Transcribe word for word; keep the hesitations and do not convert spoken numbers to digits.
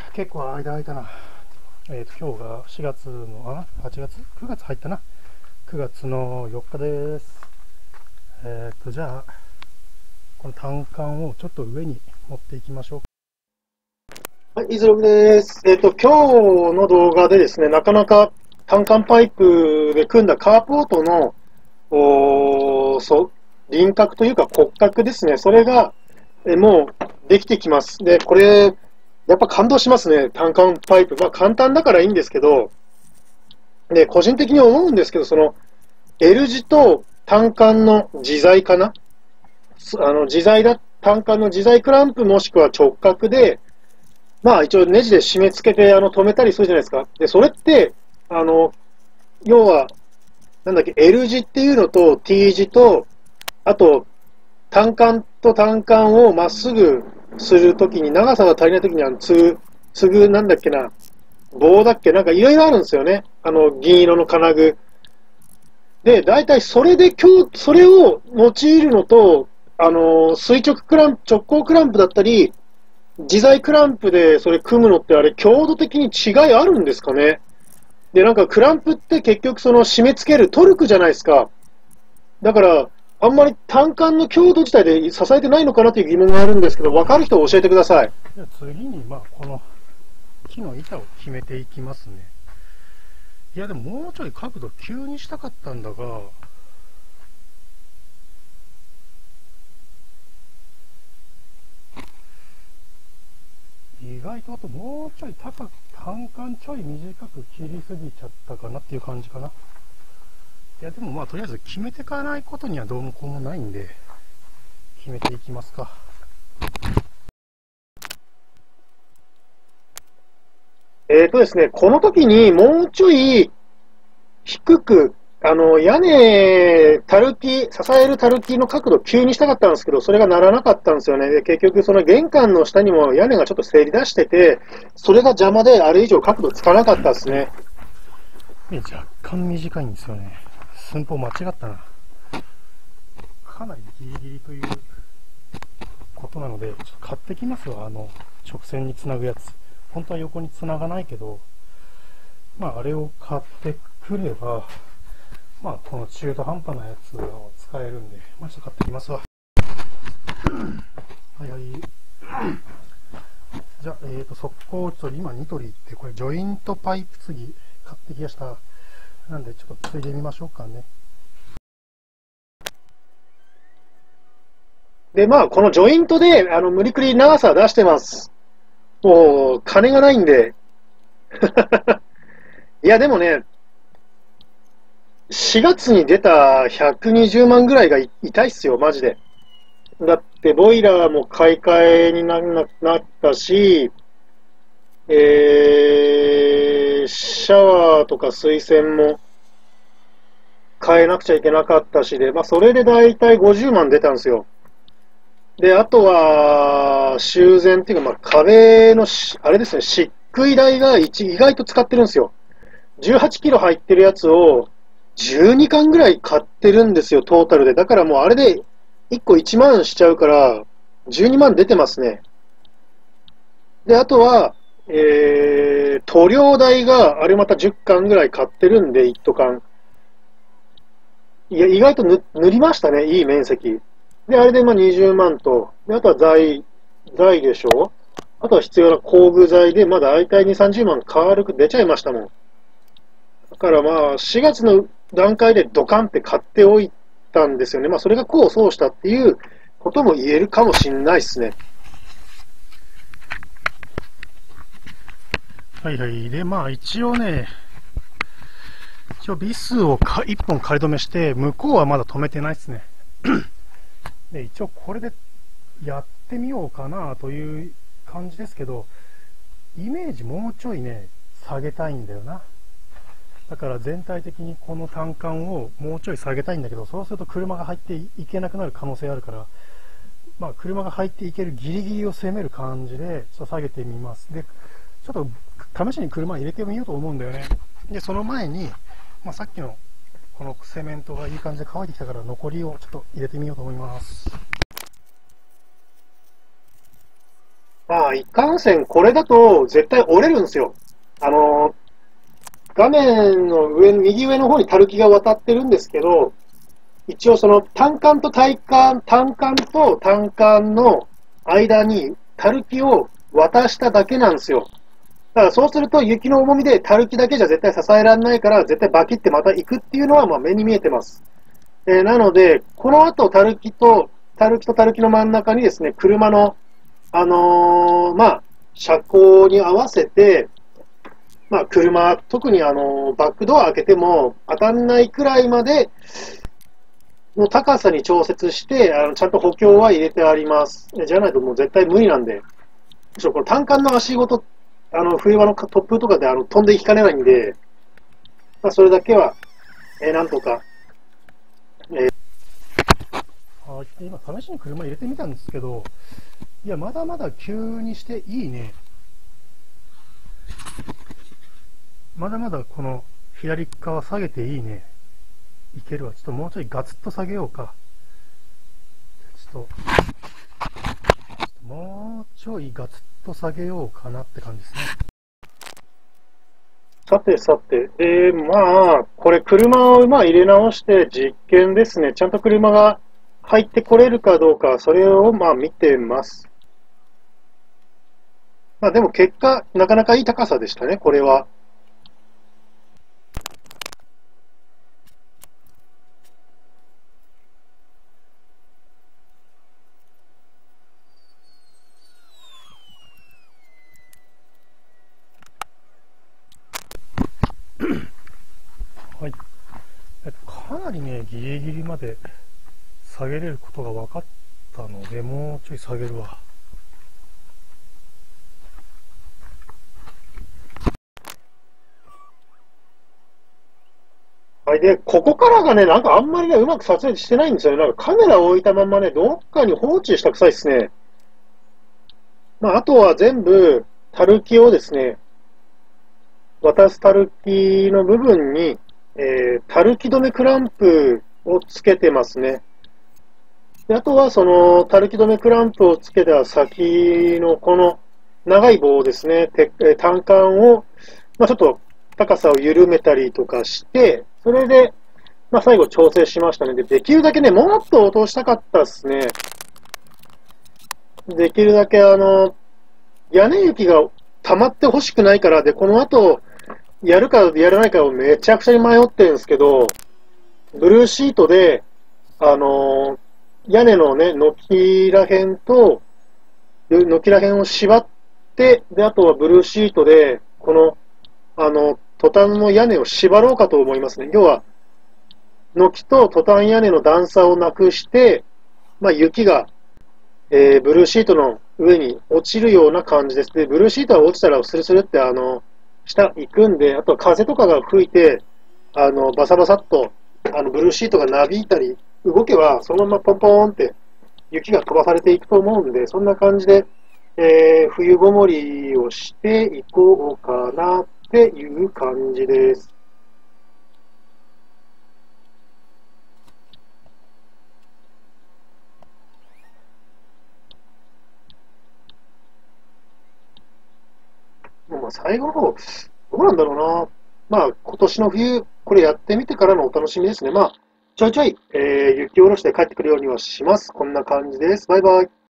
結構間空いたな。えっ、と、今日がしがつの、あ、はちがつ ?く 月入ったな。くがつのよっかです。えっ、と、じゃあ、この単管をちょっと上に持っていきましょう。 はい、イズログです。えっ、と、今日の動画でですね、なかなか単管パイプで組んだカーポートの、おーそう、輪郭というか骨格ですね。それが、えもうできてきます。で、これ、やっぱ感動しますね。単管パイプ。まあ簡単だからいいんですけど、で、個人的に思うんですけど、その L 字と単管の自在かなあの、自在だ、単管の自在クランプもしくは直角で、まあ一応ネジで締め付けてあの止めたりするじゃないですか。で、それって、あの、要は、なんだっけ、L 字っていうのと T 字と、あと、単管と単管をまっすぐするときに、長さが足りないときに、あの、つ、つぐ、なんだっけな、棒だっけなんかいろいろあるんですよね。あの、銀色の金具。で、大体それで今日、それを用いるのと、あの、垂直クランプ、直行クランプだったり、自在クランプでそれ組むのってあれ、強度的に違いあるんですかね。で、なんかクランプって結局その締め付けるトルクじゃないですか。だから、あんまり単管の強度自体で支えてないのかなという疑問があるんですけど、分かる人教えてください。 じゃあ次に、まあ、この木の板を決めていきますね。いや、でももうちょい角度急にしたかったんだが、意外とあともうちょい高く、単管ちょい短く切りすぎちゃったかなっていう感じかな。いや、でもまあとりあえず決めていかないことにはどうもこうもないんで、決めていきますか。 えーとですね、この時にもうちょい低く、あの、屋根、たるき、支えるたるきの角度を急にしたかったんですけど、それがならなかったんですよね。で、結局その玄関の下にも屋根がちょっとせり出してて、それが邪魔であれ以上角度つかなかったですね。 若干短いんですよね。寸法間違ったな。かなりギリギリということなので、ちょっと買ってきますわ、あの、直線につなぐやつ。本当は横につながないけど、まあ、あれを買ってくれば、まあ、この中途半端なやつを使えるんで、まあ、ちょっと買ってきますわ。はいはい。じゃあ、えーと、速攻、ちょっと今に取り行って、これ、ジョイントパイプ継ぎ買ってきました。なんで、ちょっと継いでみましょうかね。 で、まあ、このジョイントで、あの、無理くり長さ出してます。もう、金がないんで。いや、でもね、しがつに出たひゃくにじゅうまんぐらいが痛いっすよ、マジで。だって、ボイラーも買い替えにななったし、えー、シャワーとか水栓も変えなくちゃいけなかったしで、まあ、それでだいたいごじゅうまん出たんですよ。で、あとは、修繕っていうか、まあ、壁のし、あれですね、漆喰台が意外と使ってるんですよ。じゅうはちキロ入ってるやつをじゅうにかんぐらい買ってるんですよ、トータルで。だからもうあれでいっこいちまんしちゃうから、じゅうにまん出てますね。で、あとは、えー、塗料代があれまたじゅっかんぐらい買ってるんで、一斗缶。いや、意外と塗塗りましたね、いい面積。で、あれでまあにじゅうまんと、であとは材、材でしょあとは必要な工具材で、まだ大体に、さんじゅうまん軽く出ちゃいましたもん。だからまあ、しがつの段階でドカンって買っておいたんですよね。まあ、それが功を奏したっていうことも言えるかもしれないですね。 はいはい。で、まあ一応ね、一応ビスをかいっぽん仮止めして、向こうはまだ止めてないですね。で、一応これでやってみようかなという感じですけど、イメージもうちょいね、下げたいんだよな。だから全体的にこの単管をもうちょい下げたいんだけど、そうすると車が入っていけなくなる可能性あるから、まあ車が入っていけるギリギリを攻める感じで、ちょっと下げてみます。で、ちょっと試しに車入れてみようと思うんだよね。で、その前に、まあ、さっきのこのセメントがいい感じで乾いてきたから、残りをちょっと入れてみようと思います。 まあ、いかんせん、これだと絶対折れるんですよ。あの、画面の上、右上の方にたるきが渡ってるんですけど、一応その単管と体幹、単管と単管の間にたるきを渡しただけなんですよ。だからそうすると雪の重みでたるきだけじゃ絶対支えられないから絶対バキってまた行くっていうのはまあ目に見えてます。えーなので、この後たるきと、たるきとたるきの真ん中にですね、車の、あのーまあ、車高に合わせて、まあ、車、特にあの、バックドア開けても当たんないくらいまでの高さに調節して、あのちゃんと補強は入れてあります。じゃないともう絶対無理なんで。むしろこの単管の足ごと、あの、冬場の突風とかであの飛んでいきかねないんで、まあ、それだけは、えーなんとか、 あ今、試しに車入れてみたんですけど、いや、まだまだ急にしていいね。まだまだこの左側下げていいね。いけるわ。ちょっともうちょいガツッと下げようか。ちょっと、ちょっともうちょいガツッと下げようかなって感じですね。 さてさて、で、まあ、これ車をまあ入れ直して実験ですね。ちゃんと車が入ってこれるかどうか、それをまあ見てます。まあでも結果、なかなかいい高さでしたね、これは。 はい。えっと、かなりね、ギリギリまで下げれることが分かったので、もうちょい下げるわ。 はい。で、ここからがね、なんかあんまりね、うまく撮影してないんですよね。なんかカメラを置いたままね、どっかに放置したくさいですね。まあ、あとは全部、たるきをですね、渡すたるきの部分に、えー、たるき止めクランプをつけてますね。であとは、その、たるき止めクランプをつけた先のこの長い棒ですね、てえー単管を、まあ、ちょっと高さを緩めたりとかして、それで、まあ、最後調整しましたね。で、できるだけね、もっと落としたかったですね。できるだけあの、屋根雪が溜まってほしくないから、で、この後、やるかやらないかをめちゃくちゃに迷ってるんですけど、ブルーシートで、あのー屋根のね、軒ら辺と、軒ら辺を縛って、で、あとはブルーシートで、この、あの、トタンの屋根を縛ろうかと思いますね。要は、軒とトタン屋根の段差をなくして、まあ、雪が、えーブルーシートの上に落ちるような感じです。で、ブルーシートが落ちたらスルスルってあの、下行くんで、あとは風とかが吹いて、あの、バサバサっと、あの、ブルーシートがなびいたり、動けば、そのままポンポーンって雪が飛ばされていくと思うんで、そんな感じで、えー冬ごもりをしていこうかなっていう感じです。まあ、最後の方、どうなんだろうな。まあ、今年の冬、これやってみてからのお楽しみですね。まあ、ちょいちょい、えー雪下ろして帰ってくるようにはします。こんな感じです。バイバイ。